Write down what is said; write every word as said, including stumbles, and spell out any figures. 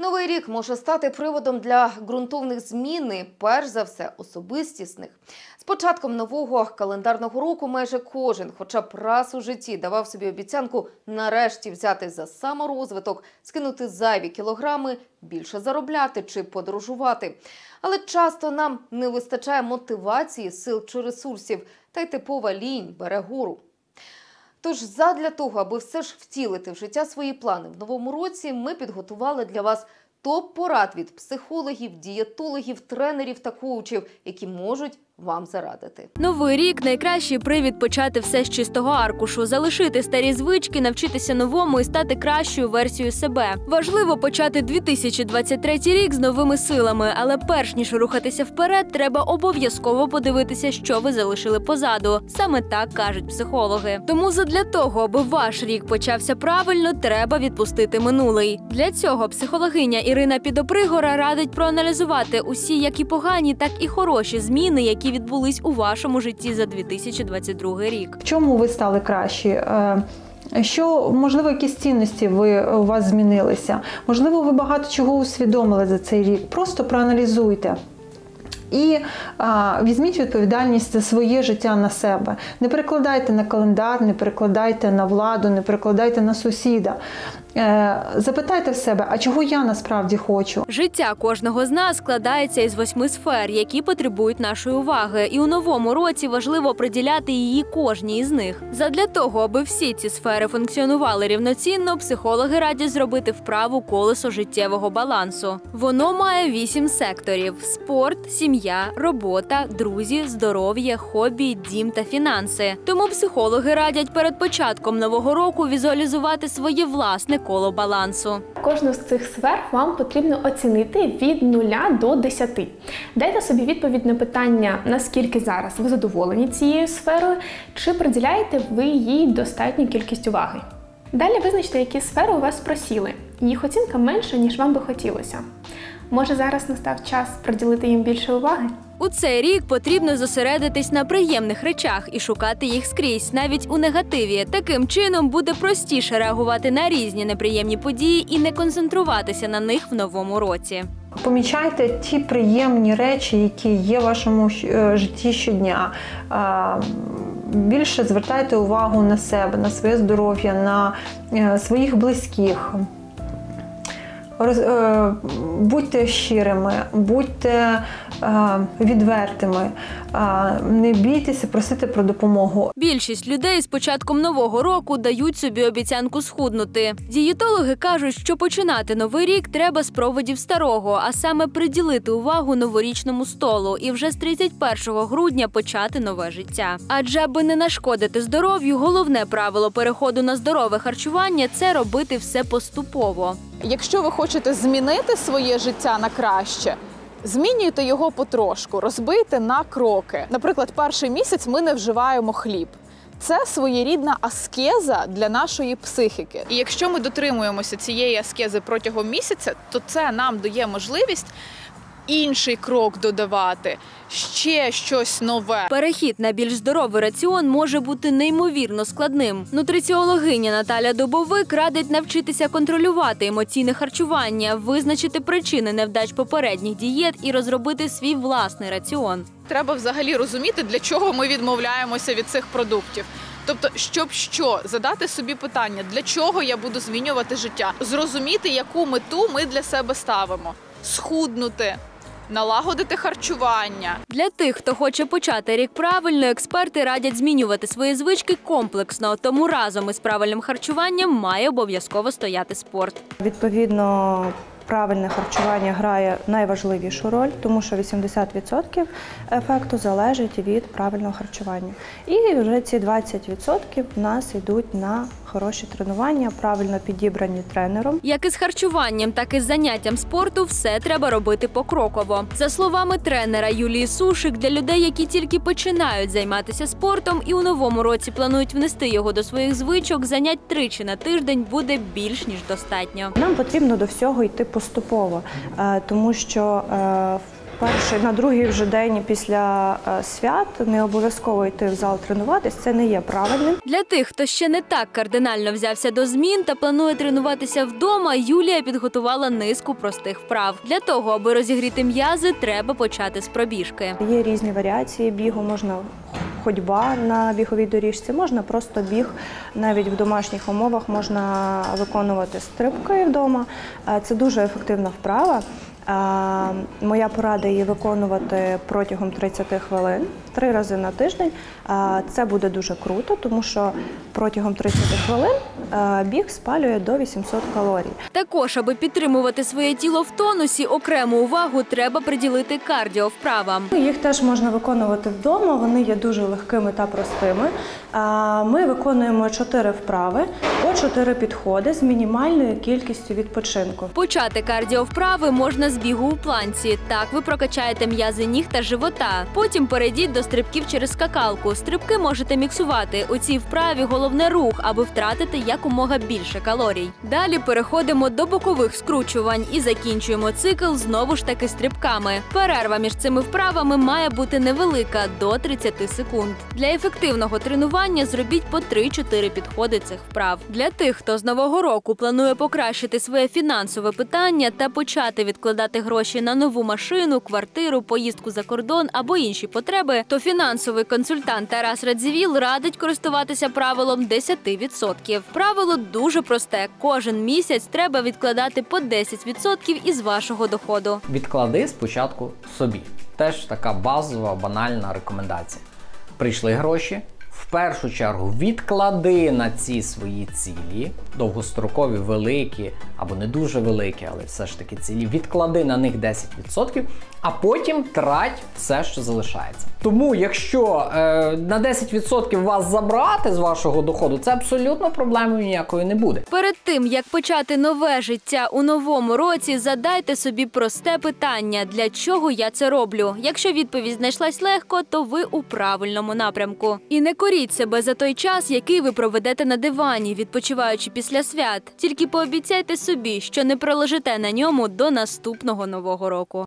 Новий рік може стати приводом для ґрунтовних змін і, перш за все, особистісних. З початком нового календарного року майже кожен, хоча б раз у житті, давав собі обіцянку нарешті взяти за саморозвиток, скинути зайві кілограми, більше заробляти чи подорожувати. Але часто нам не вистачає мотивації, сил чи ресурсів, та й типова лінь бере гору. Тож задля того, аби все ж втілити в життя свої плани в новому році, ми підготували для вас топ-порад від психологів, дієтологів, тренерів та коучів, які можуть вам зарадити. Новий рік – найкращий привід почати все з чистого аркушу, залишити старі звички, навчитися новому і стати кращою версією себе. Важливо почати дві тисячі двадцять третій рік з новими силами, але перш ніж рухатися вперед, треба обов'язково подивитися, що ви залишили позаду. Саме так кажуть психологи. Тому задля того, аби ваш рік почався правильно, треба відпустити минулий. Для цього психологиня Ірина Підопригора радить проаналізувати усі як і погані, так і хороші зміни, які відбулись у вашому житті за дві тисячі двадцять другий рік. В чому ви стали кращі? Що, можливо, якісь цінності ви, у вас змінилися? Можливо, ви багато чого усвідомили за цей рік? Просто проаналізуйте. І а, візьміть відповідальність за своє життя на себе. Не перекладайте на календар, не перекладайте на владу, не перекладайте на сусіда. Е, запитайте в себе, а чого я насправді хочу? Життя кожного з нас складається із восьми сфер, які потребують нашої уваги. І у новому році важливо приділяти її кожній із них. Задля того, аби всі ці сфери функціонували рівноцінно, психологи радять зробити вправу колесо життєвого балансу. Воно має вісім секторів – спорт, сім'я, робота, друзі, здоров'я, хобі, дім та фінанси. Тому психологи радять перед початком нового року візуалізувати своє власне коло балансу. Кожну з цих сфер вам потрібно оцінити від нуля до десяти. Дайте собі відповідь на питання, наскільки зараз ви задоволені цією сферою, чи приділяєте ви їй достатню кількість уваги. Далі визначте, які сфери у вас просіли. Їх оцінка менша, ніж вам би хотілося. Може, зараз настав час приділити їм більше уваги? У цей рік потрібно зосередитись на приємних речах і шукати їх скрізь, навіть у негативі. Таким чином буде простіше реагувати на різні неприємні події і не концентруватися на них в новому році. Помічайте ті приємні речі, які є в вашому житті щодня. Більше звертайте увагу на себе, на своє здоров'я, на своїх близьких. Будьте щирими, будьте відвертими, не бійтеся просити про допомогу. Більшість людей з початком нового року дають собі обіцянку схуднути. Дієтологи кажуть, що починати новий рік треба з проводів старого, а саме приділити увагу новорічному столу і вже з тридцять першого грудня почати нове життя. Адже аби не нашкодити здоров'ю, головне правило переходу на здорове харчування – це робити все поступово. Якщо ви хочете змінити своє життя на краще, змінюйте його потрошку, розбийте на кроки. Наприклад, перший місяць ми не вживаємо хліб. Це своєрідна аскеза для нашої психіки. І якщо ми дотримуємося цієї аскези протягом місяця, то це нам дає можливість інший крок додавати, ще щось нове. Перехід на більш здоровий раціон може бути неймовірно складним. Нутриціологиня Наталя Дубовик радить навчитися контролювати емоційне харчування, визначити причини невдач попередніх дієт і розробити свій власний раціон. Треба взагалі розуміти, для чого ми відмовляємося від цих продуктів. Тобто, щоб що? Задати собі питання, для чого я буду змінювати життя? Зрозуміти, яку мету ми для себе ставимо. Схуднути. Налагодити харчування. Для тих, хто хоче почати рік правильно, експерти радять змінювати свої звички комплексно, тому разом із правильним харчуванням має обов'язково стояти спорт. Відповідно, правильне харчування грає найважливішу роль, тому що вісімдесят відсотків ефекту залежить від правильного харчування. І вже ці двадцять відсотків в нас йдуть на хороші тренування, правильно підібрані тренером. Як із харчуванням, так і з заняттям спорту все треба робити покроково. За словами тренера Юлії Сушик, для людей, які тільки починають займатися спортом і у новому році планують внести його до своїх звичок, занять тричі на тиждень буде більш ніж достатньо. Нам потрібно до всього йти поступово, тому що перший, на другий вже день після е, свят не обов'язково йти в зал тренуватись, це не є правильним. Для тих, хто ще не так кардинально взявся до змін та планує тренуватися вдома, Юлія підготувала низку простих вправ. Для того, аби розігріти м'язи, треба почати з пробіжки. Є різні варіації бігу, можна ходьба на біговій доріжці, можна просто біг, навіть в домашніх умовах можна виконувати стрибки вдома. Е, Це дуже ефективна вправа. Е, Моя порада її виконувати протягом тридцяти хвилин, три рази на тиждень. Е, Це буде дуже круто, тому що протягом тридцяти хвилин е, біг спалює до вісімсот калорій. Також, аби підтримувати своє тіло в тонусі, окрему увагу треба приділити кардіовправам. Їх теж можна виконувати вдома, вони є дуже легкими та простими. А, Ми виконуємо чотири вправи по чотири підходи з мінімальною кількістю відпочинку. Почати кардіовправи можна з бігу у планці. Так ви прокачаєте м'язи ніг та живота. Потім перейдіть до стрибків через скакалку. Стрибки можете міксувати. У цій вправі головне рух, аби втратити якомога більше калорій. Далі переходимо до бокових скручувань і закінчуємо цикл знову ж таки стрибками. Перерва між цими вправами має бути невелика – до тридцяти секунд. Для ефективного тренування зробіть по три-чотири підходи цих вправ. Для тих, хто з нового року планує покращити своє фінансове питання та почати відкладати гроші на нову машину, квартиру, поїздку за кордон або інші потреби, то фінансовий консультант Тарас Радзивіл радить користуватися правилом десять відсотків. Правило дуже просте. Кожен місяць треба відкладати по десять відсотків із вашого доходу. Відклади спочатку собі. Теж така базова, банальна рекомендація. Прийшли гроші, в першу чергу відклади на ці свої цілі, довгострокові, великі або не дуже великі, але все ж таки цілі, відклади на них десять відсотків, а потім трать все, що залишається. Тому, якщо е, на десять відсотків вас забрати з вашого доходу, це абсолютно проблемою ніякої не буде. Перед тим, як почати нове життя у новому році, задайте собі просте питання – для чого я це роблю? Якщо відповідь знайшлась легко, то ви у правильному напрямку. І не коріть себе за той час, який ви проведете на дивані, відпочиваючи після свят. Тільки пообіцяйте собі, що не пролежите на ньому до наступного нового року.